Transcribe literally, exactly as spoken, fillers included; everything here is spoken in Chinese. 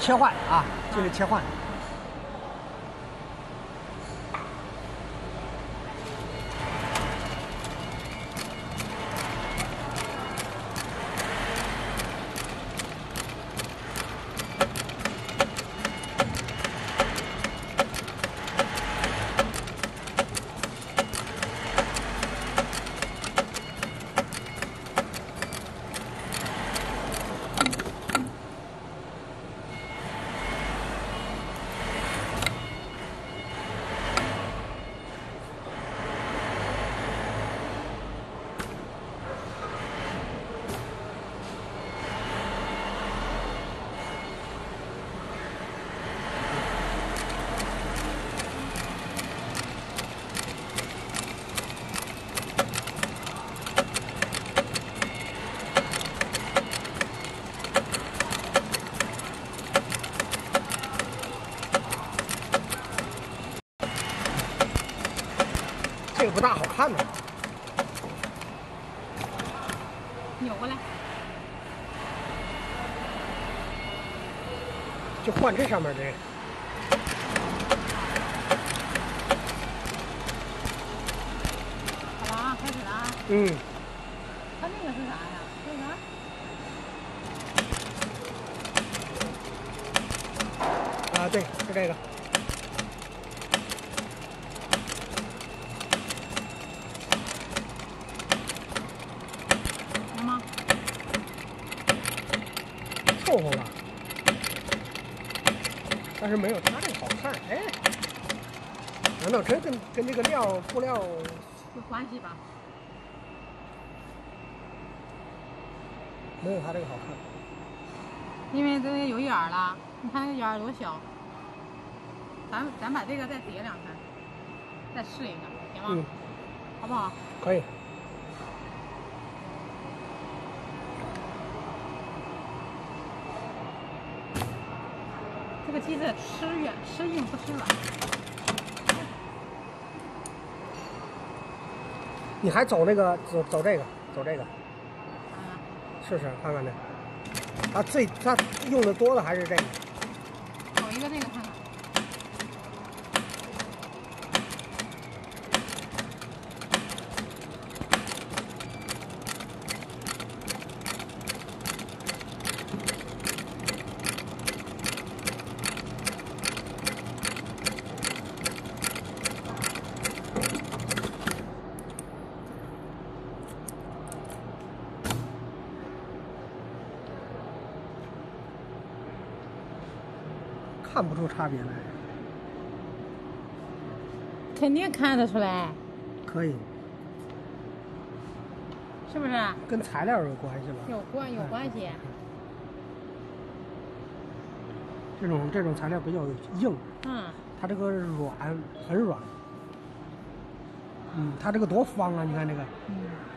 切换啊，这个切换。这个不大好看呢， 扭过来， 就换这上面这个。 好了啊，开始了啊。 嗯。 它那个是啥呀？这个？ 啊，对，是这个。 行吗？ 凑合了，但是没有它这个好看。哎，难道真跟跟这个料布料有关系吧？ 没有它这个好看？ 因为这有眼儿了，你看这眼儿多小。咱咱把这个再叠两层，再试一个，行吗？ 嗯， 好不好？ 可以。 这个鸡子吃软吃硬不吃软。 你还走那个走走这个走这个， 啊， 试试看看这。他最他用的多的还是这个。 走一个这个看看。 看不出差别来。 肯定看得出来， 可以。 是不是？ 跟材料有关系吧？ 有关有关系。 这种这种材料比较硬。 嗯。 它这个软，很软。嗯，它这个多方啊！你看这个。 嗯。